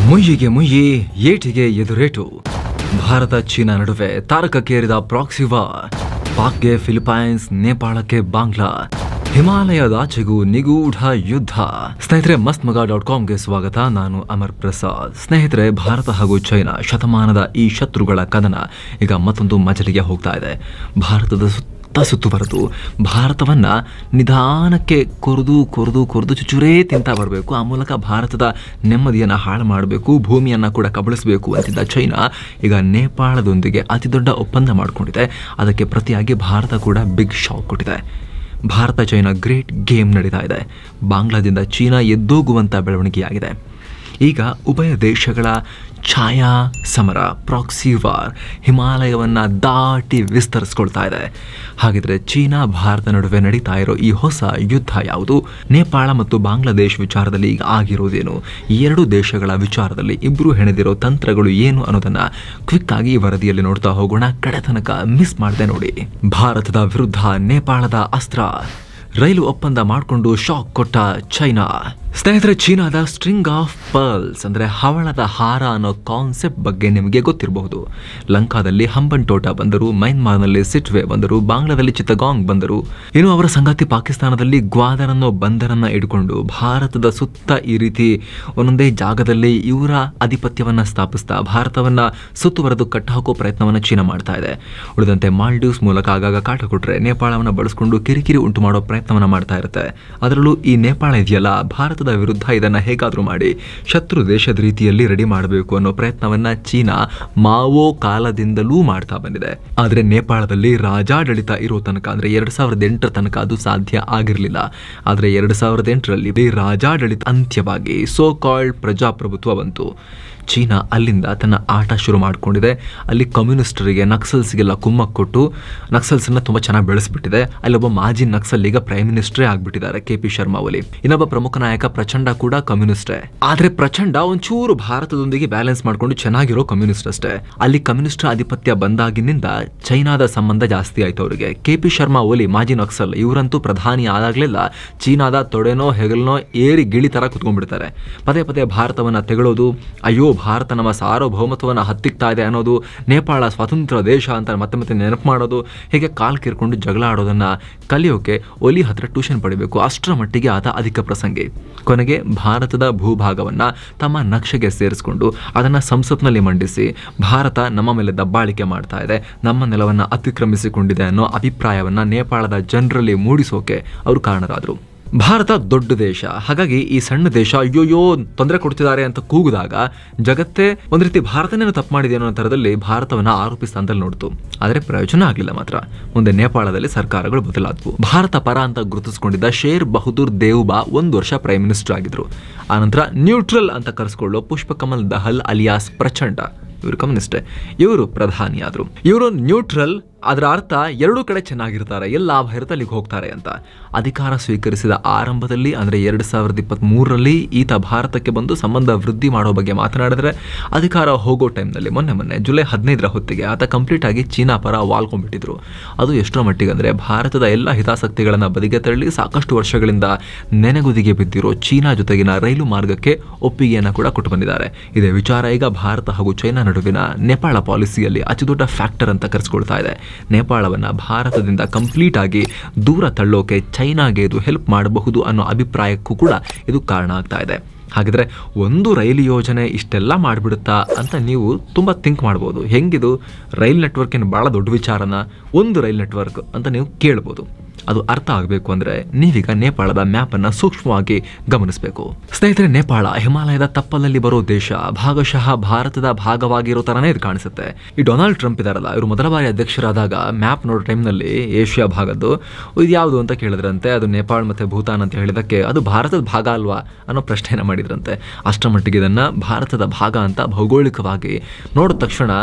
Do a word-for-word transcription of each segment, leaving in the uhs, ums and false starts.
ಮುಯ್ಯಿಗೆ ಮುಯ್ಯಿ ಏಟಿಗೆ ಎದುರೇಟು. Bharata China ನಡುವೆ ತಾರಕಕ್ಕೇರಿದ proxy war. ಪಾಕ್ಗೆ ಫಿಲಿಪೈನ್ಸ್, ನೇಪಾಳಕ್ಕೆ ಬಾಂಗ್ಲಾ, ಹಿಮಾಲಯದಾಚೆಗೂ ನಿಗೂಢ ಯುದ್ಧ. ಸ್ನೇಹಿತರೆ, ಮಸ್ತ್ ಮಗ ಡಾಟ್ ಕಾಮ್ಗೆ ಸ್ವಾಗತ. ನಾನು ಅಮರ್ ಪ್ರಸಾದ್. ಸ್ನೇಹಿತರೆ, ಭಾರತ ಹಾಗೂ ಚೈನಾ ಶತಮಾನದ ಈ ಶತ್ರುಗಳ ಕದನ ಈಗ ಮತ್ತೊಂದು ಮಜಲಿಗೆ ಹೋಗ್ತಾ ಇದೆ. ಭಾರತದ ಸುತ್ತ ಸುತ್ತುವರೆದು ಭಾರತವನ್ನ ನಿಧಾನಕ್ಕೆ ಕೊರೆದು ಕೊರೆದು ಕೊರೆದು ಚುಚುರೇ ತಿಂತಾ ಬರಬೇಕು. ಆ ಮೂಲಕ ಭಾರತದ ನೆಮ್ಮದಿಯನ್ನು ಹಾಳು ಮಾಡಬೇಕು, ಭೂಮಿಯನ್ನು ಕೂಡ ಕಬಳಿಸಬೇಕು ಅಂತಿದ್ದ ಚೈನಾ ಈಗ ನೇಪಾಳದೊಂದಿಗೆ ಅತಿ ದೊಡ್ಡ ಒಪ್ಪಂದ ಮಾಡಿಕೊಂಡಿದೆ. ಅದಕ್ಕೆ ಪ್ರತಿಯಾಗಿ ಭಾರತ ಕೂಡ ಬಿಗ್ ಶಾಕ್ ಕೊಟ್ಟಿದೆ. ಭಾರತ ಚೈನಾ ಗ್ರೇಟ್ ಗೇಮ್ ನಡೀತಾ ಇದೆ. ಬಾಂಗ್ಲಾದಿಂದ ಚೀನಾ ಎದ್ದೋಗುವಂಥ ಬೆಳವಣಿಗೆಯಾಗಿದೆ. ಈಗ ಉಭಯ ದೇಶಗಳ ಛಾಯಾ ಸಮರ, ಪ್ರಾಕ್ಸಿ ವಾರ್ ಹಿಮಾಲಯವನ್ನು ದಾಟಿ ವಿಸ್ತರಿಸ್ಕೊಳ್ತಾ ಇದೆ. ಹಾಗಿದ್ರೆ ಚೀನಾ ಭಾರತ ನಡುವೆ ನಡೀತಾ ಇರೋ ಈ ಹೊಸ ಯುದ್ಧ ಯಾವುದು? ನೇಪಾಳ ಮತ್ತು ಬಾಂಗ್ಲಾದೇಶ್ ವಿಚಾರದಲ್ಲಿ ಈಗ ಆಗಿರೋದೇನು? ಈ ಎರಡು ದೇಶಗಳ ವಿಚಾರದಲ್ಲಿ ಇಬ್ಬರು ಹೆಣೆದಿರೋ ತಂತ್ರಗಳು ಏನು ಅನ್ನೋದನ್ನ ಕ್ವಿಕ್ ಆಗಿ ಈ ವರದಿಯಲ್ಲಿ ನೋಡ್ತಾ ಹೋಗೋಣ. ಕಡೆ ತನಕ ಮಿಸ್ ಮಾಡದೆ ನೋಡಿ. ಭಾರತದ ವಿರುದ್ಧ ನೇಪಾಳದ ಅಸ್ತ್ರ. ರೈಲು ಒಪ್ಪಂದ ಮಾಡಿಕೊಂಡು ಶಾಕ್ ಕೊಟ್ಟ ಚೈನಾ. ಸ್ನೇಹಿತರೆ, ಚೀನಾದ ಸ್ಟ್ರಿಂಗ್ ಆಫ್ ಪರ್ಲ್ಸ್ ಅಂದರೆ ಹವಳದ ಹಾರ ಅನ್ನೋ ಕಾನ್ಸೆಪ್ಟ್ ಬಗ್ಗೆ ನಿಮಗೆ ಗೊತ್ತಿರಬಹುದು. ಲಂಕಾದಲ್ಲಿ ಹಂಬನ್ಟೋಟ ಬಂದರು, ಮೈನ್ಮಾರ್ನಲ್ಲಿ ಸಿಟ್ವೆ ಬಂದರು, ಬಾಂಗ್ಲಾದಲ್ಲಿ ಚಿತ್ತಗಾಂಗ್ ಬಂದರು. ಇನ್ನು ಅವರ ಸಂಗಾತಿ ಪಾಕಿಸ್ತಾನದಲ್ಲಿ ಗ್ವಾದರ್ ಅನ್ನೋ ಬಂದರನ್ನ ಇಟ್ಕೊಂಡು ಭಾರತದ ಸುತ್ತ ಈ ರೀತಿ ಒಂದೊಂದೇ ಜಾಗದಲ್ಲಿ ಇವರ ಆಧಿಪತ್ಯವನ್ನ ಸ್ಥಾಪಿಸ್ತಾ ಭಾರತವನ್ನ ಸುತ್ತುವರೆದು ಕಟ್ಟಹಾಕೋ ಪ್ರಯತ್ನವನ್ನ ಚೀನಾ ಮಾಡ್ತಾ ಇದೆ. ಉಳಿದಂತೆ ಮಾಲ್ಡೀವ್ಸ್ ಮೂಲಕ ಆಗಾಗ ಕಾಟ ಕೊಟ್ಟರೆ ನೇಪಾಳವನ್ನು ಬಳಸಿಕೊಂಡು ಕಿರಿಕಿರಿ ಉಂಟು ಮಾಡೋ ಪ್ರಯತ್ನವನ್ನ ಮಾಡ್ತಾ ಇರುತ್ತೆ. ಅದರಲ್ಲೂ ಈ ನೇಪಾಳ ಇದೆಯಲ್ಲ, ಭಾರತದ ವಿರುದ್ಧ ಇದನ್ನ ಹೇಗಾದ್ರೂ ಮಾಡಿ ಶತ್ರು ದೇಶದ ರೀತಿಯಲ್ಲಿ ರೆಡಿ ಮಾಡಬೇಕು ಅನ್ನೋ ಪ್ರಯತ್ನವನ್ನ ಚೀನಾ ಮಾವೋ ಕಾಲದಿಂದಲೂ ಮಾಡ್ತಾ ಬಂದಿದೆ. ಆದ್ರೆ ನೇಪಾಳದಲ್ಲಿ ರಾಜಾಡಳಿತ ಇರೋ ತನಕ ಅಂದ್ರೆ ಎರಡ್ ಸಾವಿರದ ಎಂಟರ ತನಕ ಅದು ಸಾಧ್ಯ ಆಗಿರಲಿಲ್ಲ. ಆದ್ರೆ ಎರಡ್ ಸಾವಿರದ ಎಂಟರಲ್ಲಿ ರಾಜಾಡಳಿತ ಅಂತ್ಯವಾಗಿ ಸೋ ಕಾಲ್ಡ್ ಪ್ರಜಾಪ್ರಭುತ್ವ ಬಂತು. ಚೀನಾ ಅಲ್ಲಿಂದ ತನ್ನ ಆಟ ಶುರು ಮಾಡಿಕೊಂಡಿದೆ. ಅಲ್ಲಿ ಕಮ್ಯುನಿಸ್ಟರಿಗೆ, ನಕ್ಸಲ್ಸ್ಗೆಲ್ಲ ಕುಮ್ಮಕ್ ಕೊಟ್ಟು ನಕ್ಸಲ್ಸನ್ನ ತುಂಬಾ ಚೆನ್ನಾಗಿ ಬೆಳೆಸ್ಬಿಟ್ಟಿದೆ. ಅಲ್ಲೊಬ್ಬ ಮಾಜಿ ನಕ್ಸಲ್ ಈಗ ಪ್ರೈಮ್ ಮಿನಿಸ್ಟರೇ ಆಗ್ಬಿಟ್ಟಿದ್ದಾರೆ, ಕೆ ಪಿ ಶರ್ಮಾ ಒಲಿ. ಇನ್ನೊಬ್ಬ ಪ್ರಮುಖ ನಾಯಕ ಪ್ರಚಂಡ ಕೂಡ ಕಮ್ಯುನಿಸ್ಟೇ. ಆದ್ರೆ ಪ್ರಚಂಡ ಒಂಚೂರು ಭಾರತದೊಂದಿಗೆ ಬ್ಯಾಲೆನ್ಸ್ ಮಾಡ್ಕೊಂಡು ಚೆನ್ನಾಗಿರೋ ಕಮ್ಯುನಿಸ್ಟ್ ಅಷ್ಟೇ. ಅಲ್ಲಿ ಕಮ್ಯುನಿಸ್ಟ್ ಆಧಿಪತ್ಯ ಬಂದಾಗಿನಿಂದ ಚೈನಾದ ಸಂಬಂಧ ಜಾಸ್ತಿ ಆಯ್ತು ಅವರಿಗೆ. ಕೆ ಪಿ ಶರ್ಮಾ ಒಲಿ ಮಾಜಿ ನಕ್ಸಲ್ ಇವರಂತೂ ಪ್ರಧಾನಿ ಆದಾಗ್ಲೆಲ್ಲ ಚೀನಾದ ತೊಡೆನೋ ಹೆಗಲ್ನೋ ಏರಿ ಗಿಳಿ ತರ ಕುತ್ಕೊಂಡ್ಬಿಡ್ತಾರೆ. ಪದೇ ಪದೇ ಭಾರತವನ್ನ ತೆಗಳೋದು, ಅಯ್ಯೋ ಭಾರತ ನಮ್ಮ ಸಾರ್ವಭೌಮತ್ವವನ್ನು ಹತ್ತಿಕ್ತಾ ಇದೆ ಅನ್ನೋದು, ನೇಪಾಳ ಸ್ವತಂತ್ರ ದೇಶ ಅಂತ ಮತ್ತೆ ಮತ್ತೆ ನೆನಪು ಮಾಡೋದು, ಹೀಗೆ ಕಾಲ್ ಕಿರ್ಕೊಂಡು ಜಗಳ ಆಡೋದನ್ನ ಕಲಿಯೋಕೆ ಒಲಿ ಹತ್ರ ಟ್ಯೂಷನ್ ಪಡಿಬೇಕು. ಅಷ್ಟರ ಮಟ್ಟಿಗೆ ಆತ ಅಧಿಕ ಪ್ರಸಂಗಿ. ಕೊನೆಗೆ ಭಾರತದ ಭೂಭಾಗವನ್ನ ತಮ್ಮ ನಕ್ಷೆಗೆ ಸೇರಿಸಿಕೊಂಡು ಅದನ್ನ ಸಂಸತ್ನಲ್ಲಿ ಮಂಡಿಸಿ ಭಾರತ ನಮ್ಮ ಮೇಲೆ ದಬ್ಬಾಳಿಕೆ ಮಾಡ್ತಾ ಇದೆ, ನಮ್ಮ ನೆಲವನ್ನ ಅತಿಕ್ರಮಿಸಿಕೊಂಡಿದೆ ಅನ್ನೋ ಅಭಿಪ್ರಾಯವನ್ನ ನೇಪಾಳದ ಜನರಲ್ಲಿ ಮೂಡಿಸೋಕೆ ಅವರು ಕಾರಣರಾದರು. ಭಾರತ ದೊಡ್ಡ ದೇಶ, ಹಾಗಾಗಿ ಈ ಸಣ್ಣ ದೇಶ ಅಯ್ಯೋಯ್ಯೋ ತೊಂದರೆ ಕೊಡ್ತಿದ್ದಾರೆ ಅಂತ ಕೂಗಿದಾಗ ಜಗತ್ತೇ ಒಂದ್ ರೀತಿ ಭಾರತನೇನು ತಪ್ಪು ಮಾಡಿದೆ ಅನ್ನೋ ತರದಲ್ಲಿ ಭಾರತವನ್ನ ಆರೋಪಿ ಸ್ಥಾನದಲ್ಲಿ ನೋಡ್ತು. ಆದರೆ ಪ್ರಯೋಜನ ಆಗಲಿಲ್ಲ. ಮಾತ್ರ ಮುಂದೆ ನೇಪಾಳದಲ್ಲಿ ಸರ್ಕಾರಗಳು ಬದಲಾದವು. ಭಾರತ ಪರ ಅಂತ ಗುರುತಿಸಿಕೊಂಡಿದ್ದ ಶೇರ್ ಬಹದ್ದೂರ್ ದೇವ್ಬಾ ಒಂದು ವರ್ಷ ಪ್ರೈಮ್ ಮಿನಿಸ್ಟರ್ ಆಗಿದ್ರು. ಆನಂತರ ನ್ಯೂಟ್ರಲ್ ಅಂತ ಕರೆಸ್ಕೊಳ್ಳೋ ಪುಷ್ಪಕಮಲ್ ದಹಲ್ ಅಲಿಯಾಸ್ ಪ್ರಚಂಡ, ಇವರು ಕಮ್ಯುನಿಸ್ಟೇ, ಇವರು ಪ್ರಧಾನಿ ಆದ್ರು. ಇವರು ನ್ಯೂಟ್ರಲ್, ಅದರ ಅರ್ಥ ಎರಡೂ ಕಡೆ ಚೆನ್ನಾಗಿರ್ತಾರೆ, ಎಲ್ಲ ಲಾಭ ಇರುತ್ತೆ ಅಲ್ಲಿಗೆ ಹೋಗ್ತಾರೆ ಅಂತ. ಅಧಿಕಾರ ಸ್ವೀಕರಿಸಿದ ಆರಂಭದಲ್ಲಿ ಅಂದರೆ ಎರಡು ಸಾವಿರದ ಇಪ್ಪತ್ತ್ ಮೂರರಲ್ಲಿ ಈತ ಭಾರತಕ್ಕೆ ಬಂದು ಸಂಬಂಧ ವೃದ್ಧಿ ಮಾಡೋ ಬಗ್ಗೆ ಮಾತನಾಡಿದ್ರೆ, ಅಧಿಕಾರ ಹೋಗೋ ಟೈಮ್ನಲ್ಲಿ ಮೊನ್ನೆ ಮೊನ್ನೆ ಜುಲೈ ಹದಿನೈದರ ಹೊತ್ತಿಗೆ ಆತ ಕಂಪ್ಲೀಟ್ ಆಗಿ ಚೀನಾ ಪರ ವಾಲ್ಕೊಂಡ್ಬಿಟ್ಟಿದ್ರು. ಅದು ಎಷ್ಟರ ಮಟ್ಟಿಗೆ ಅಂದರೆ ಭಾರತದ ಎಲ್ಲ ಹಿತಾಸಕ್ತಿಗಳನ್ನು ಬದಿಗೆ ತಳ್ಳಿ ಸಾಕಷ್ಟು ವರ್ಷಗಳಿಂದ ನೆನೆಗುದಿಗೆ ಬಿದ್ದಿರೋ ಚೀನಾ ಜೊತೆಗಿನ ರೈಲು ಮಾರ್ಗಕ್ಕೆ ಒಪ್ಪಿಗೆಯನ್ನು ಕೂಡ ಕೊಟ್ಟು ಬಂದಿದ್ದಾರೆ. ಇದೇ ವಿಚಾರ ಈಗ ಭಾರತ ಹಾಗೂ ಚೈನಾ ನಡುವಿನ ನೇಪಾಳ ಪಾಲಿಸಿಯಲ್ಲಿ ಅತಿ ದೊಡ್ಡ ಫ್ಯಾಕ್ಟರ್ ಅಂತ ಕರೆಸ್ಕೊಳ್ತಾ ಇದೆ. ನೇಪಾಳವನ್ನ ಭಾರತದಿಂದ ಕಂಪ್ಲೀಟ್ ಆಗಿ ದೂರ ತಳ್ಳೋಕೆ ಚೈನಾಗೆ ಇದು ಹೆಲ್ಪ್ ಮಾಡಬಹುದು ಅನ್ನೋ ಅಭಿಪ್ರಾಯಕ್ಕೂ ಕೂಡ ಇದು ಕಾರಣ ಆಗ್ತಾ ಇದೆ. ಹಾಗಿದ್ರೆ ಒಂದು ರೈಲು ಯೋಜನೆ ಇಷ್ಟೆಲ್ಲ ಮಾಡಿಬಿಡುತ್ತಾ ಅಂತ ನೀವು ತುಂಬ ಥಿಂಕ್ ಮಾಡ್ಬೋದು. ಹೆಂಗಿದು ರೈಲ್ ನೆಟ್ವರ್ಕ್ ಏನು ಭಾಳ ದೊಡ್ಡ ವಿಚಾರನ, ಒಂದು ರೈಲ್ ನೆಟ್ವರ್ಕ್ ಅಂತ ನೀವು ಕೇಳ್ಬೋದು. ಅದು ಅರ್ಥ ಆಗಬೇಕು ಅಂದರೆ ನೀವೀಗ ನೇಪಾಳದ ಮ್ಯಾಪನ್ನು ಸೂಕ್ಷ್ಮವಾಗಿ ಗಮನಿಸಬೇಕು. ಸ್ನೇಹಿತರೆ, ನೇಪಾಳ ಹಿಮಾಲಯದ ತಪ್ಪಲಲ್ಲಿ ಬರೋ ದೇಶ, ಭಾಗಶಃ ಭಾರತದ ಭಾಗವಾಗಿರೋ ಥರನೇ ಇದು ಕಾಣಿಸುತ್ತೆ. ಈ ಡೊನಾಲ್ಡ್ ಟ್ರಂಪ್ ಇದಾರಲ್ಲ, ಇವರು ಮೊದಲ ಬಾರಿ ಅಧ್ಯಕ್ಷರಾದಾಗ ಮ್ಯಾಪ್ ನೋಡೋ ಟೈಮ್ನಲ್ಲಿ ಏಷ್ಯಾ ಭಾಗದ್ದು ಇದು ಯಾವುದು ಅಂತ ಕೇಳಿದ್ರಂತೆ. ಅದು ನೇಪಾಳ ಮತ್ತು ಭೂತಾನ್ ಅಂತ ಹೇಳಿದಕ್ಕೆ ಅದು ಭಾರತದ ಭಾಗ ಅಲ್ವಾ ಅನ್ನೋ ಪ್ರಶ್ನೆಯನ್ನು ಮಾಡಿದ್ರಂತೆ. ಅಷ್ಟರ ಮಟ್ಟಿಗೆ ಇದನ್ನು ಭಾರತದ ಭಾಗ ಅಂತ ಭೌಗೋಳಿಕವಾಗಿ ನೋಡಿದ ತಕ್ಷಣ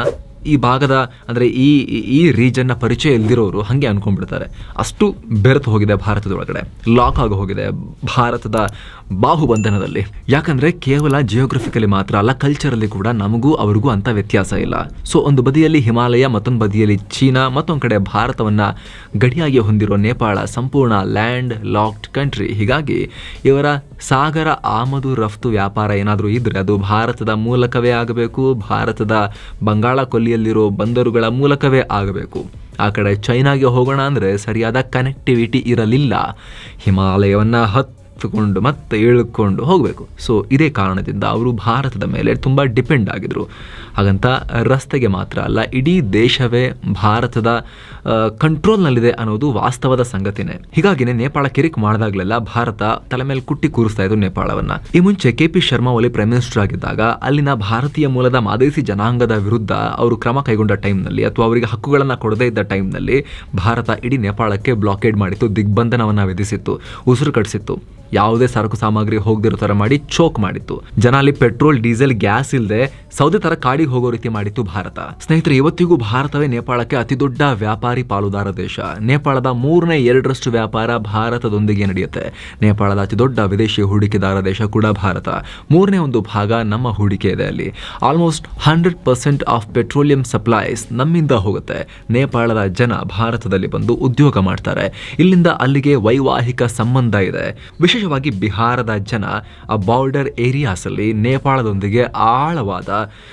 ಈ ಭಾಗದ ಅಂದರೆ ಈ ಈ ರೀಜನ್ನ ಪರಿಚಯ ಇಲ್ದಿರೋರು ಹಾಗೆ ಅನ್ಕೊಂಡ್ಬಿಡ್ತಾರೆ. ಅಷ್ಟು ಬೆರೆತು ಹೋಗಿದೆ ಭಾರತದೊಳಗಡೆ, ಲಾಕ್ ಆಗಿ ಹೋಗಿದೆ ಭಾರತದ ಬಾಹುಬಂಧನದಲ್ಲಿ. ಯಾಕಂದ್ರೆ ಕೇವಲ ಜಿಯೋಗ್ರಫಿಕಲಿ ಮಾತ್ರ ಅಲ್ಲ, ಕಲ್ಚರಲ್ಲಿ ಕೂಡ ನಮಗೂ ಅವ್ರಿಗೂ ಅಂತ ವ್ಯತ್ಯಾಸ ಇಲ್ಲ. ಸೊ ಒಂದು ಬದಿಯಲ್ಲಿ ಹಿಮಾಲಯ, ಮತ್ತೊಂದು ಬದಿಯಲ್ಲಿ ಚೀನಾ, ಮತ್ತೊಂದು ಕಡೆ ಭಾರತವನ್ನ ಗಡಿಯಾಗಿ ಹೊಂದಿರೋ ನೇಪಾಳ ಸಂಪೂರ್ಣ ಲ್ಯಾಂಡ್ ಲಾಕ್ಡ್ ಕಂಟ್ರಿ. ಹೀಗಾಗಿ ಇವರ ಸಾಗರ ಆಮದು ರಫ್ತು ವ್ಯಾಪಾರ ಏನಾದರೂ ಇದ್ರೆ ಅದು ಭಾರತದ ಮೂಲಕವೇ ಆಗಬೇಕು, ಭಾರತದ ಬಂಗಾಳ ಕೊಲ್ಲಿಯಲ್ಲಿರೋ ಬಂದರುಗಳ ಮೂಲಕವೇ ಆಗಬೇಕು. ಆ ಕಡೆ ಚೈನಾಗೆ ಹೋಗೋಣ ಅಂದರೆ ಸರಿಯಾದ ಕನೆಕ್ಟಿವಿಟಿ ಇರಲಿಲ್ಲ, ಹಿಮಾಲಯವನ್ನು ಹತ್ತುಕೊಂಡು ಮತ್ತೆ ಇಳ್ಕೊಂಡು ಹೋಗಬೇಕು. ಸೊ ಇದೇ ಕಾರಣದಿಂದ ಅವರು ಭಾರತದ ಮೇಲೆ ತುಂಬ ಡಿಪೆಂಡ್ ಆಗಿದ್ರು. ಹಾಗಂತ ರಸ್ತೆಗೆ ಮಾತ್ರ ಅಲ್ಲ, ಇಡೀ ದೇಶವೇ ಭಾರತದ ಕಂಟ್ರೋಲ್ನಲ್ಲಿದೆ ಅನ್ನೋದು ವಾಸ್ತವದ ಸಂಗತಿನೇ. ಹೀಗಾಗಿನೇ ನೇಪಾಳ ಕಿರಿಕ್ ಮಾಡಿದಾಗಲೆಲ್ಲ ಭಾರತ ತಲೆ ಮೇಲೆ ಕುಟ್ಟಿ ಕೂರಿಸ್ತಾ ಇದ್ರು ನೇಪಾಳವನ್ನ. ಈ ಮುಂಚೆ ಕೆ ಪಿ ಶರ್ಮಾ ಒಲಿ ಪ್ರೈಮ್ ಮಿನಿಸ್ಟರ್ ಆಗಿದ್ದಾಗ ಅಲ್ಲಿನ ಭಾರತೀಯ ಮೂಲದ ಮಾದೇಸಿ ಜನಾಂಗದ ವಿರುದ್ಧ ಅವರು ಕ್ರಮ ಕೈಗೊಂಡ ಟೈಮ್ನಲ್ಲಿ ಅಥವಾ ಅವರಿಗೆ ಹಕ್ಕುಗಳನ್ನು ಕೊಡದೇ ಇದ್ದ ಟೈಮ್ನಲ್ಲಿ ಭಾರತ ಇಡೀ ನೇಪಾಳಕ್ಕೆ ಬ್ಲಾಕೇಡ್ ಮಾಡಿತ್ತು, ದಿಗ್ಬಂಧನವನ್ನು ವಿಧಿಸಿತ್ತು, ಉಸಿರು ಕಟ್ಟಿಸಿತ್ತು, ಯಾವುದೇ ಸರಕು ಸಾಮಗ್ರಿ ಹೋಗದಿರೋ ತರ ಮಾಡಿ ಚೋಕ್ ಮಾಡಿತ್ತು. ಜನ ಅಲ್ಲಿ ಪೆಟ್ರೋಲ್ ಡೀಸೆಲ್ ಗ್ಯಾಸ್ ಇಲ್ಲದೆ ಸೌದೆ ತರ ಕಾಡಿಗೆ ಹೋಗೋ ರೀತಿ ಮಾಡಿತ್ತು ಭಾರತ. ಸ್ನೇಹಿತರೆ, ಇವತ್ತಿಗೂ ಭಾರತವೇ ನೇಪಾಳಕ್ಕೆ ಅತಿ ದೊಡ್ಡ ವ್ಯಾಪಾರಿ ಪಾಲುದಾರ ದೇಶ. ನೇಪಾಳದ ಮೂರನೇ ಎರಡರಷ್ಟು ವ್ಯಾಪಾರ ಭಾರತದೊಂದಿಗೆ ನಡೆಯುತ್ತೆ. ನೇಪಾಳದ ಅತಿ ದೊಡ್ಡ ವಿದೇಶಿ ಹೂಡಿಕೆದಾರ ದೇಶ ಕೂಡ ಭಾರತ. ಮೂರನೇ ಒಂದು ಭಾಗ ನಮ್ಮ ಹೂಡಿಕೆ ಇದೆ ಅಲ್ಲಿ. Almost hundred percent of petroleum supplies ನಮ್ಮಿಂದ ಹೋಗುತ್ತೆ. ನೇಪಾಳದ ಜನ ಭಾರತದಲ್ಲಿ ಬಂದು ಉದ್ಯೋಗ ಮಾಡ್ತಾರೆ. ಇಲ್ಲಿಂದ ಅಲ್ಲಿಗೆ ವೈವಾಹಿಕ ಸಂಬಂಧ ಇದೆ. ವಿಶೇಷವಾಗಿ ಬಿಹಾರದ ಜನ ಆ ಬಾರ್ಡರ್ ಏರಿಯಾಸ್ ಅಲ್ಲಿ ನೇಪಾಳದೊಂದಿಗೆ ಆಳವಾದ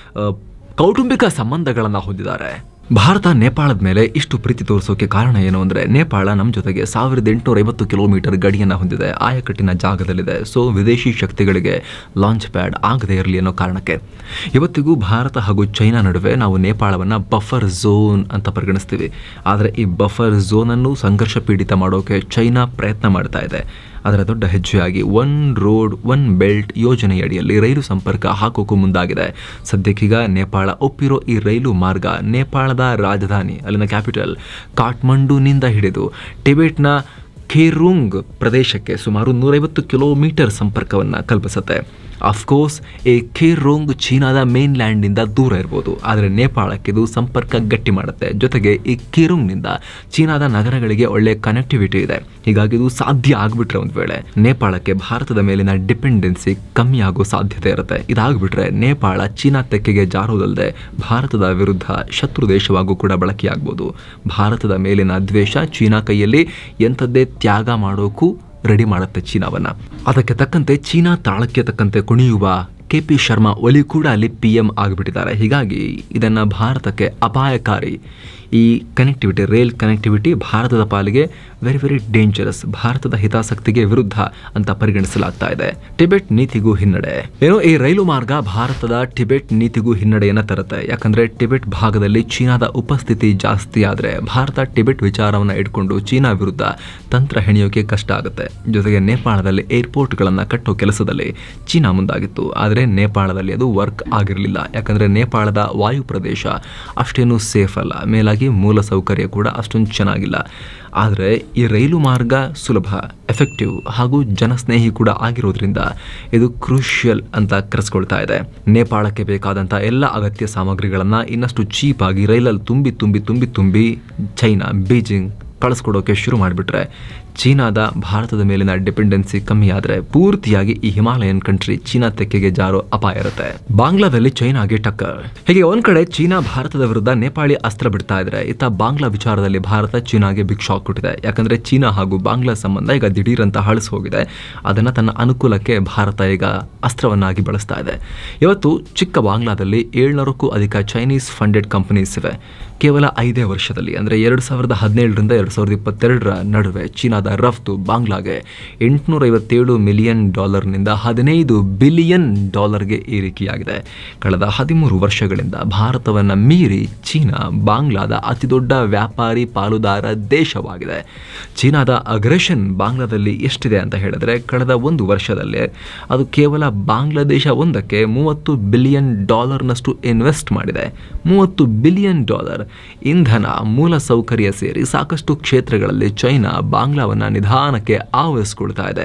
ಕೌಟುಂಬಿಕ ಸಂಬಂಧಗಳನ್ನು ಹೊಂದಿದ್ದಾರೆ. ಭಾರತ ನೇಪಾಳದ ಮೇಲೆ ಇಷ್ಟು ಪ್ರೀತಿ ತೋರಿಸೋಕೆ ಕಾರಣ ಏನು ಅಂದರೆ, ನೇಪಾಳ ನಮ್ಮ ಜೊತೆಗೆ ಸಾವಿರದ ಎಂಟುನೂರ ಐವತ್ತು ಕಿಲೋಮೀಟರ್ ಗಡಿಯನ್ನು ಹೊಂದಿದೆ, ಆಯಕಟ್ಟಿನ ಜಾಗದಲ್ಲಿದೆ. ಸೊ ವಿದೇಶಿ ಶಕ್ತಿಗಳಿಗೆ ಲಾಂಚ್ ಪ್ಯಾಡ್ ಆಗದೇ ಇರಲಿ ಅನ್ನೋ ಕಾರಣಕ್ಕೆ ಇವತ್ತಿಗೂ ಭಾರತ ಹಾಗೂ ಚೈನಾ ನಡುವೆ ನಾವು ನೇಪಾಳವನ್ನು ಬಫರ್ ಝೋನ್ ಅಂತ ಪರಿಗಣಿಸ್ತೀವಿ. ಆದರೆ ಈ ಬಫರ್ ಝೋನನ್ನು ಸಂಘರ್ಷ ಪೀಡಿತ ಮಾಡೋಕೆ ಚೈನಾ ಪ್ರಯತ್ನ ಮಾಡ್ತಾ ಇದೆ. ಅದರ ದೊಡ್ಡ ಹೆಜ್ಜೆಯಾಗಿ ಒನ್ ರೋಡ್ ಒನ್ ಬೆಲ್ಟ್ ಯೋಜನೆಯಡಿಯಲ್ಲಿ ರೈಲು ಸಂಪರ್ಕ ಹಾಕೋಕ್ಕೂ ಮುಂದಾಗಿದೆ. ಸದ್ಯಕ್ಕೀಗ ನೇಪಾಳ ಒಪ್ಪಿರೋ ಈ ರೈಲು ಮಾರ್ಗ ನೇಪಾಳದ ರಾಜಧಾನಿ, ಅಲ್ಲಿನ ಕ್ಯಾಪಿಟಲ್ ಕಾಠ್ಮಂಡುನಿಂದ ಹಿಡಿದು ಟಿಬೆಟ್ನ ಖೇರುಂಗ್ ಪ್ರದೇಶಕ್ಕೆ ಸುಮಾರು ನೂರೈವತ್ತು ಕಿಲೋಮೀಟರ್ ಸಂಪರ್ಕವನ್ನು ಕಲ್ಪಿಸುತ್ತೆ. ಅಫ್ಕೋರ್ಸ್ ಈ ಖೇರುಂಗ್ ಚೀನಾದ ಮೇನ್ ಲ್ಯಾಂಡ್ನಿಂದ ದೂರ ಇರ್ಬೋದು, ಆದರೆ ನೇಪಾಳಕ್ಕೆ ಇದು ಸಂಪರ್ಕ ಗಟ್ಟಿ ಮಾಡುತ್ತೆ. ಜೊತೆಗೆ ಈ ಖೇರುಂಗ್ನಿಂದ ಚೀನಾದ ನಗರಗಳಿಗೆ ಒಳ್ಳೆ ಕನೆಕ್ಟಿವಿಟಿ ಇದೆ. ಹೀಗಾಗಿ ಇದು ಸಾಧ್ಯ ಆಗ್ಬಿಟ್ರೆ ಒಂದು ವೇಳೆ ನೇಪಾಳಕ್ಕೆ ಭಾರತದ ಮೇಲಿನ ಡಿಪೆಂಡೆನ್ಸಿ ಕಮ್ಮಿ ಆಗೋ ಸಾಧ್ಯತೆ ಇರುತ್ತೆ. ಇದಾಗ್ಬಿಟ್ರೆ ನೇಪಾಳ ಚೀನಾ ತೆಕ್ಕೆಗೆ ಜಾರೋದಲ್ಲದೆ ಭಾರತದ ವಿರುದ್ಧ ಶತ್ರು ದೇಶವಾಗೂ ಕೂಡ ಬಳಕೆಯಾಗ್ಬೋದು. ಭಾರತದ ಮೇಲಿನ ದ್ವೇಷ ಚೀನಾ ಕೈಯಲ್ಲಿ ಎಂಥದ್ದೇ ತ್ಯಾಗ ಮಾಡೋಕ್ಕೂ ರೆಡಿ ಮಾಡುತ್ತೆ ಚೀನಾವನ್ನ. ಅದಕ್ಕೆ ತಕ್ಕಂತೆ ಚೀನಾ ತಾಳಕ್ಕೆ ತಕ್ಕಂತೆ ಕುಣಿಯುವ ಕೆ ಪಿ ಶರ್ಮಾ ಒಲಿ ಕೂಡ ಅಲ್ಲಿ ಪಿ ಎಂ ಆಗಿಬಿಟ್ಟಿದ್ದಾರೆ. ಹೀಗಾಗಿ ಇದನ್ನು ಭಾರತಕ್ಕೆ ಅಪಾಯಕಾರಿ. ಈ ಕನೆಕ್ಟಿವಿಟಿ, ರೈಲ್ ಕನೆಕ್ಟಿವಿಟಿ ಭಾರತದ ಪಾಲಿಗೆ ವೆರಿ ವೆರಿ ಡೇಂಜರಸ್, ಭಾರತದ ಹಿತಾಸಕ್ತಿಗೆ ವಿರುದ್ಧ ಅಂತ ಪರಿಗಣಿಸಲಾಗ್ತಾ ಇದೆ. ಟಿಬೆಟ್ ನೀತಿಗೂ ಹಿನ್ನಡೆ. ಏನೋ ಈ ರೈಲು ಮಾರ್ಗ ಭಾರತದ ಟಿಬೆಟ್ ನೀತಿಗೂ ಹಿನ್ನಡೆಯನ್ನು ತರುತ್ತೆ. ಯಾಕಂದ್ರೆ ಟಿಬೆಟ್ ಭಾಗದಲ್ಲಿ ಚೀನಾದ ಉಪಸ್ಥಿತಿ ಜಾಸ್ತಿ ಆದರೆ ಭಾರತ ಟಿಬೆಟ್ ವಿಚಾರವನ್ನು ಇಟ್ಕೊಂಡು ಚೀನಾ ವಿರುದ್ಧ ತಂತ್ರ ಹೆಣೆಯೋಕೆ ಕಷ್ಟ ಆಗುತ್ತೆ. ಜೊತೆಗೆ ನೇಪಾಳದಲ್ಲಿ ಏರ್ಪೋರ್ಟ್ಗಳನ್ನು ಕಟ್ಟೋ ಕೆಲಸದಲ್ಲಿ ಚೀನಾ ಮುಂದಾಗಿತ್ತು, ಆದರೆ ನೇಪಾಳದಲ್ಲಿ ಅದು ವರ್ಕ್ ಆಗಿರಲಿಲ್ಲ. ಯಾಕಂದ್ರೆ ನೇಪಾಳದ ವಾಯು ಪ್ರದೇಶ ಅಷ್ಟೇನು ಸೇಫ್ ಅಲ್ಲ, ಮೇಲಾಗಿ ಮೂಲ ಸೌಕರ್ಯ ಕೂಡ ಅಷ್ಟೊಂದು ಚೆನ್ನಾಗಿಲ್ಲ. ಆದರೆ ಈ ರೈಲು ಮಾರ್ಗ ಸುಲಭ, ಎಫೆಕ್ಟಿವ್ ಹಾಗೂ ಜನಸ್ನೇಹಿ ಕೂಡ ಆಗಿರೋದ್ರಿಂದ ಇದು ಕ್ರೂಷಿಯಲ್ ಅಂತ ಕರೆಸ್ಕೊಳ್ತಾ ಇದೆ. ನೇಪಾಳಕ್ಕೆ ಬೇಕಾದಂಥ ಎಲ್ಲ ಅಗತ್ಯ ಸಾಮಗ್ರಿಗಳನ್ನು ಇನ್ನಷ್ಟು ಚೀಪ್ ಆಗಿ ರೈಲಲ್ಲಿ ತುಂಬಿ ತುಂಬಿ ತುಂಬಿ ತುಂಬಿ ಚೈನಾ, ಬೀಜಿಂಗ್ ಕಳಿಸ್ಕೊಡೋಕೆ ಶುರು ಮಾಡಿಬಿಟ್ರೆ ಚೀನಾದ ಭಾರತದ ಮೇಲಿನ ಡಿಪೆಂಡೆನ್ಸಿ ಕಮ್ಮಿ ಆದರೆ ಪೂರ್ತಿಯಾಗಿ ಈ ಹಿಮಾಲಯನ್ ಕಂಟ್ರಿ ಚೀನಾ ತೆಕ್ಕೆಗೆ ಜಾರೋ ಅಪಾಯ ಇರುತ್ತೆ. ಬಾಂಗ್ಲಾದಲ್ಲಿ ಚೈನಾಗೆ ಟಕ್ಕರ್. ಹೀಗೆ ಒಂದ್ ಕಡೆ ಚೀನಾ ಭಾರತದ ವಿರುದ್ಧ ನೇಪಾಳಿ ಅಸ್ತ್ರ ಬಿಡ್ತಾ ಇದ್ರೆ, ಇತ್ತ ಬಾಂಗ್ಲಾ ವಿಚಾರದಲ್ಲಿ ಭಾರತ ಚೀನಾಗೆ ಬಿಗ್ ಶಾಕ್ ಕೊಟ್ಟಿದೆ. ಯಾಕಂದ್ರೆ ಚೀನಾ ಹಾಗೂ ಬಾಂಗ್ಲಾ ಸಂಬಂಧ ಈಗ ದಿಢೀರಂತ ಹಳಸಿ ಹೋಗಿದೆ. ಅದನ್ನ ತನ್ನ ಅನುಕೂಲಕ್ಕೆ ಭಾರತ ಈಗ ಅಸ್ತ್ರವನ್ನಾಗಿ ಬಳಸ್ತಾ ಇದೆ. ಇವತ್ತು ಚಿಕ್ಕ ಬಾಂಗ್ಲಾದಲ್ಲಿ ಏಳ್ನೂರಕ್ಕೂ ಅಧಿಕ ಚೈನೀಸ್ ಫಂಡೆಡ್ ಕಂಪನೀಸ್ ಇವೆ. ಕೇವಲ ಐದೇ ವರ್ಷದಲ್ಲಿ ಅಂದರೆ ಎರಡು ಸಾವಿರದ ಹದಿನೇಳರಿಂದ ಎರಡು ಸಾವಿರದ ಇಪ್ಪತ್ತೆರಡರ ನಡುವೆ ಚೀನಾದ ರಫ್ತು ಬಾಂಗ್ಲಾಗೆ ಎಂಟುನೂರ ಐವತ್ತೇಳು ಮಿಲಿಯನ್ ಡಾಲರ್ನಿಂದ ಹದಿನೈದು ಬಿಲಿಯನ್ ಡಾಲರ್ಗೆ ಏರಿಕೆಯಾಗಿದೆ. ಕಳೆದ ಹದಿಮೂರು ವರ್ಷಗಳಿಂದ ಭಾರತವನ್ನು ಮೀರಿ ಚೀನಾ ಬಾಂಗ್ಲಾದ ಅತಿದೊಡ್ಡ ವ್ಯಾಪಾರಿ ಪಾಲುದಾರ ದೇಶವಾಗಿದೆ. ಚೀನಾದ ಅಗ್ರೆಷನ್ ಬಾಂಗ್ಲಾದಲ್ಲಿ ಎಷ್ಟಿದೆ ಅಂತ ಹೇಳಿದ್ರೆ, ಕಳೆದ ಒಂದು ವರ್ಷದಲ್ಲೇ ಅದು ಕೇವಲ ಬಾಂಗ್ಲಾದೇಶ ಒಂದಕ್ಕೆ ಮೂವತ್ತು ಬಿಲಿಯನ್ ಡಾಲರ್ನಷ್ಟು ಇನ್ವೆಸ್ಟ್ ಮಾಡಿದೆ. ಮೂವತ್ತು ಬಿಲಿಯನ್ ಡಾಲರ್. ಇಂಧನ, ಮೂಲ ಸೌಕರ್ಯ ಸೇರಿ ಸಾಕಷ್ಟು ಕ್ಷೇತ್ರಗಳಲ್ಲಿ ಚೈನಾ ಬಾಂಗ್ಲಾವನ್ನು ನಿಧಾನಕ್ಕೆ ಆವರಿಸಿಕೊಳ್ತಾ ಇದೆ.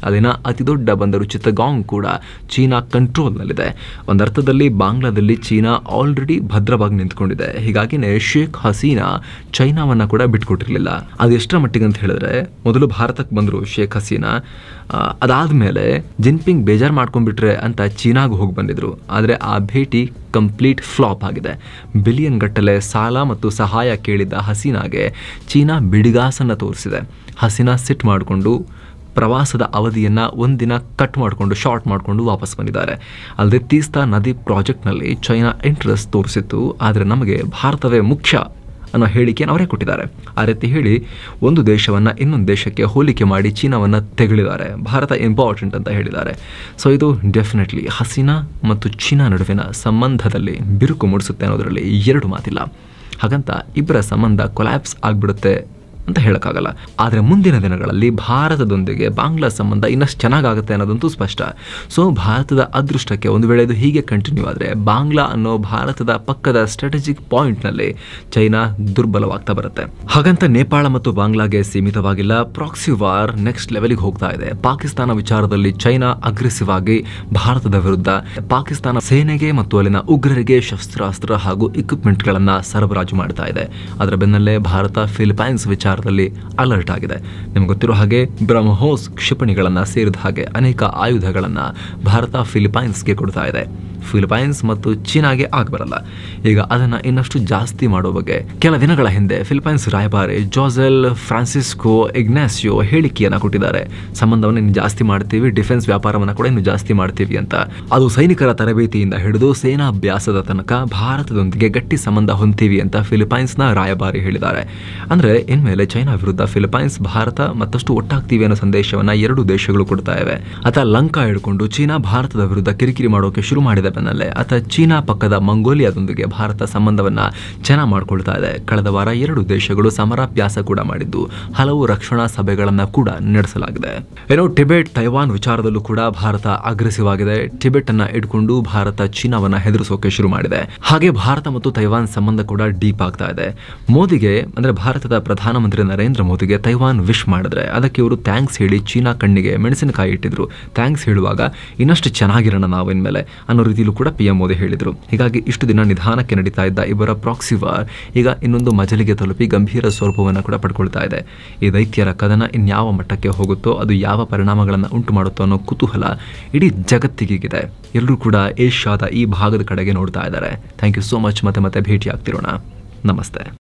ಅಲ್ಲಿನ ಅತಿದೊಡ್ಡ ಬಂದರು ಚಿತ್ತಗಾಂಗ್ ಕೂಡ ಚೀನಾ ಕಂಟ್ರೋಲ್ನಲ್ಲಿದೆ. ಒಂದರ್ಥದಲ್ಲಿ ಬಾಂಗ್ಲಾದಲ್ಲಿ ಚೀನಾ ಆಲ್ರೆಡಿ ಭದ್ರವಾಗಿ ನಿಂತ್ಕೊಂಡಿದೆ. ಹೀಗಾಗಿನೇ ಶೇಖ್ ಹಸೀನಾ ಚೈನಾವನ್ನ ಕೂಡ ಬಿಟ್ಕೊಟ್ಟಿರಲಿಲ್ಲ. ಅದೆಷ್ಟರ ಮಟ್ಟಿಗೆ ಅಂತ ಹೇಳಿದ್ರೆ, ಮೊದಲು ಭಾರತಕ್ಕೆ ಬಂದರು ಶೇಖ್ ಹಸೀನಾ, ಅದಾದ್ಮೇಲೆ ಜಿನ್ಪಿಂಗ್ ಬೇಜಾರು ಮಾಡ್ಕೊಂಡ್ಬಿಟ್ರೆ ಅಂತ ಚೀನಾಗೂ ಹೋಗಿ ಬಂದಿದ್ರು. ಆದರೆ ಆ ಭೇಟಿ ಕಂಪ್ಲೀಟ್ ಫ್ಲಾಪ್ ಆಗಿದೆ. ಬಿಲಿಯನ್ ಗಟ್ಟಲೆ ಸಾಲ ಮತ್ತು ಸಹಾಯ ಕೇಳಿದ್ದ ಹಸೀನಾಗೆ ಚೀನಾ ಬಿಡಿಗಾಸನ್ನು ತೋರಿಸಿದೆ. ಹಸೀನಾ ಸಿಟ್ ಮಾಡಿಕೊಂಡು ಪ್ರವಾಸದ ಅವಧಿಯನ್ನು ಒಂದಿನ ಕಟ್ ಮಾಡಿಕೊಂಡು ಶಾರ್ಟ್ ಮಾಡಿಕೊಂಡು ವಾಪಸ್ ಬಂದಿದ್ದಾರೆ. ಅಲ್ಲದೆ ತೀಸ್ತಾ ನದಿ ಪ್ರಾಜೆಕ್ಟ್ನಲ್ಲಿ ಚೈನಾ ಇಂಟ್ರೆಸ್ಟ್ ತೋರಿಸಿತ್ತು, ಆದರೆ ನಮಗೆ ಭಾರತವೇ ಮುಖ್ಯ ಅನ್ನೋ ಹೇಳಿಕೆಯನ್ನು ಅವರೇ ಕೊಟ್ಟಿದ್ದಾರೆ. ಆ ರೀತಿ ಹೇಳಿ ಒಂದು ದೇಶವನ್ನು ಇನ್ನೊಂದು ದೇಶಕ್ಕೆ ಹೋಲಿಕೆ ಮಾಡಿ ಚೀನಾವನ್ನು ತೆಗಳಿದ್ದಾರೆ. ಭಾರತ ಇಂಪಾರ್ಟೆಂಟ್ ಅಂತ ಹೇಳಿದ್ದಾರೆ. ಸೊ ಇದು ಡೆಫಿನೆಟ್ಲಿ ಹಸೀನಾ ಮತ್ತು ಚೀನಾ ನಡುವಿನ ಸಂಬಂಧದಲ್ಲಿ ಬಿರುಕು ಮೂಡಿಸುತ್ತೆ ಅನ್ನೋದರಲ್ಲಿ ಎರಡು ಮಾತಿಲ್ಲ. ಹಾಗಂತ ಇಬ್ಬರ ಸಂಬಂಧ ಕೊಲ್ಯಾಪ್ಸ್ ಆಗಿಬಿಡುತ್ತೆ ಅಂತ ಹೇಳೋಕ್ಕಾಗಲ್ಲ. ಆದರೆ ಮುಂದಿನ ದಿನಗಳಲ್ಲಿ ಭಾರತದೊಂದಿಗೆ ಬಾಂಗ್ಲಾ ಸಂಬಂಧ ಇನ್ನಷ್ಟು ಚೆನ್ನಾಗಾಗುತ್ತೆ ಅನ್ನೋದಂತೂ ಸ್ಪಷ್ಟ. ಸೊ ಭಾರತದ ಅದೃಷ್ಟಕ್ಕೆ ಒಂದು ವೇಳೆ ಇದು ಹೀಗೆ ಕಂಟಿನ್ಯೂ ಆದರೆ ಬಾಂಗ್ಲಾ ಅನ್ನೋ ಭಾರತದ ಪಕ್ಕದ ಸ್ಟ್ರಾಟಜಿಕ್ ಪಾಯಿಂಟ್ನಲ್ಲಿ ಚೈನಾ ದುರ್ಬಲವಾಗ್ತಾ ಬರುತ್ತೆ. ಹಾಗಂತ ನೇಪಾಳ ಮತ್ತು ಬಾಂಗ್ಲಾಗೆ ಸೀಮಿತವಾಗಿಲ್ಲ. ಪ್ರಾಕ್ಸಿ ವಾರ್ ನೆಕ್ಸ್ಟ್ ಲೆವೆಲ್ಗೆ ಹೋಗ್ತಾ ಇದೆ. ಪಾಕಿಸ್ತಾನ ವಿಚಾರದಲ್ಲಿ ಚೈನಾ ಅಗ್ರೆಸಿವ್ ಆಗಿ ಭಾರತದ ವಿರುದ್ಧ ಪಾಕಿಸ್ತಾನ ಸೇನೆಗೆ ಮತ್ತು ಅಲ್ಲಿನ ಉಗ್ರರಿಗೆ ಶಸ್ತ್ರಾಸ್ತ್ರ ಹಾಗೂ ಇಕ್ವಿಪ್ಮೆಂಟ್ಗಳನ್ನು ಸರಬರಾಜು ಮಾಡ್ತಾ ಇದೆ. ಅದರ ಬೆನ್ನಲ್ಲೇ ಭಾರತ ಫಿಲಿಪೈನ್ಸ್ ವಿಚಾರ ಅಲರ್ಟ್ ಆಗಿದೆ. ನಿಮ್ಗೆ ಗೊತ್ತಿರೋ ಹಾಗೆ ಬ್ರಹ್ಮೋಸ್ ಕ್ಷಿಪಣಿಗಳನ್ನು ಸೇರಿದ ಹಾಗೆ ಅನೇಕ ಆಯುಧಗಳನ್ನು ಭಾರತ ಫಿಲಿಪೈನ್ಸ್ಗೆ ಕೊಡ್ತಾ ಇದೆ. ಫಿಲಿಪೈನ್ಸ್ ಮತ್ತು ಚೀನಾಗೆ ಆಗಬರಲ್ಲ. ಈಗ ಅದನ್ನು ಇನ್ನಷ್ಟು ಜಾಸ್ತಿ ಮಾಡೋ ಬಗ್ಗೆ ಕೆಲ ದಿನಗಳ ಹಿಂದೆ ಫಿಲಿಪೈನ್ಸ್ ರಾಯಭಾರಿ ಜೋಸೆಲ್ ಫ್ರಾನ್ಸಿಸ್ಕೋ ಇಗ್ನಾಸಿಯೋ ಹೇಳಿಕೆಯನ್ನು ಕೊಟ್ಟಿದ್ದಾರೆ. ಸಂಬಂಧವನ್ನು ಇನ್ನು ಜಾಸ್ತಿ ಮಾಡ್ತೀವಿ, ಡಿಫೆನ್ಸ್ ವ್ಯಾಪಾರವನ್ನು ಕೂಡ ಇನ್ನು ಜಾಸ್ತಿ ಮಾಡ್ತೀವಿ ಅಂತ. ಅದು ಸೈನಿಕರ ತರಬೇತಿಯಿಂದ ಹಿಡಿದು ಸೇನಾಭ್ಯಾಸದ ತನಕ ಭಾರತದೊಂದಿಗೆ ಗಟ್ಟಿ ಸಂಬಂಧ ಹೊಂದ್ತೀವಿ ಅಂತ ಫಿಲಿಪೈನ್ಸ್ನ ರಾಯಭಾರಿ ಹೇಳಿದ್ದಾರೆ. ಅಂದರೆ ಇನ್ಮೇಲೆ ಚೈನಾ ವಿರುದ್ಧ ಫಿಲಿಪೈನ್ಸ್ ಭಾರತ ಮತ್ತಷ್ಟು ಒಟ್ಟಾಗ್ತೀವಿ ಅನ್ನೋ ಸಂದೇಶವನ್ನ ಎರಡು ದೇಶಗಳು ಕೊಡ್ತಾ ಇವೆ. ಆತ ಲಂಕಾ ಹಿಡ್ಕೊಂಡು ಚೀನಾ ಭಾರತದ ವಿರುದ್ಧ ಕಿರಿಕಿರಿ ಮಾಡೋಕೆ ಶುರು ಮಾಡಿದ ಬೆನ್ನಲ್ಲೇ ಆತ ಚೀನಾ ಪಕ್ಕದ ಮಂಗೋಲಿಯಾದೊಂದಿಗೆ ಭಾರತ ಸಂಬಂಧವನ್ನ ಚೆನ್ನಾಗಿ ಮಾಡ್ಕೊಳ್ತಾ ಇದೆ. ಕಳೆದ ವಾರ ಎರಡು ದೇಶಗಳು ಸಮರಾಭ್ಯಾಸ ಕೂಡ ಮಾಡಿದ್ದು, ಹಲವು ರಕ್ಷಣಾ ಸಭೆಗಳನ್ನ ಕೂಡ ನಡೆಸಲಾಗಿದೆ. ಏನೋ ಟಿಬೆಟ್ ತೈವಾನ್ ವಿಚಾರದಲ್ಲೂ ಕೂಡ ಭಾರತ ಅಗ್ರೆಸಿವ್ ಆಗಿದೆ. ಟಿಬೆಟ್ ಅನ್ನ ಇಟ್ಕೊಂಡು ಭಾರತ ಚೀನಾವನ್ನ ಹೆದರಿಸೋಕೆ ಶುರು ಮಾಡಿದೆ. ಹಾಗೆ ಭಾರತ ಮತ್ತು ತೈವಾನ್ ಸಂಬಂಧ ಕೂಡ ಡೀಪ್ ಆಗ್ತಾ ಇದೆ. ಮೋದಿಗೆ ಅಂದ್ರೆ ಭಾರತದ ಪ್ರಧಾನಮಂತ್ರಿ ನರೇಂದ್ರ ಮೋದಿಗೆ ತೈವಾನ್ ವಿಶ್ ಮಾಡಿದ್ರೆ ಅದಕ್ಕೆ ಇವರು ಥ್ಯಾಂಕ್ಸ್ ಹೇಳಿ ಚೀನಾ ಕಣ್ಣಿಗೆ ಮೆಣಸಿನಕಾಯಿ ಇಟ್ಟಿದ್ರು. ಥ್ಯಾಂಕ್ಸ್ ಹೇಳುವಾಗ ಇನ್ನಷ್ಟು ಚೆನ್ನಾಗಿರೋಣ ನಾವು ಇನ್ಮೇಲೆ ಅನ್ನೋ ರೀತಿಯಲ್ಲೂ ಕೂಡ ಪಿ ಎಂ ಮೋದಿ ಹೇಳಿದ್ರು. ಹೀಗಾಗಿ ಇಷ್ಟು ದಿನ ನಿಧಾನಕ್ಕೆ ನಡೀತಾ ಇದ್ದ ಇಬ್ಬರ ಪ್ರಾಕ್ಸಿ ವಾರ್ ಈಗ ಇನ್ನೊಂದು ಮಜಲಿಗೆ ತಲುಪಿ ಗಂಭೀರ ಸ್ವರೂಪವನ್ನು ಕೂಡ ಪಡ್ಕೊಳ್ತಾ ಇದೆ. ಈ ದೈತ್ಯರ ಕದನ ಇನ್ಯಾವ ಮಟ್ಟಕ್ಕೆ ಹೋಗುತ್ತೋ, ಅದು ಯಾವ ಪರಿಣಾಮಗಳನ್ನು ಉಂಟು ಮಾಡುತ್ತೋ ಅನ್ನೋ ಕುತೂಹಲ ಇಡೀ ಜಗತ್ತಿಗಿದೆ. ಎಲ್ಲರೂ ಕೂಡ ಏಷ್ಯಾದ ಈ ಭಾಗದ ಕಡೆಗೆ ನೋಡ್ತಾ ಇದ್ದಾರೆ. Thank you so much. ಮತ್ತೆ ಮತ್ತೆ ಭೇಟಿ ಆಗ್ತಿರೋಣ. ನಮಸ್ತೆ.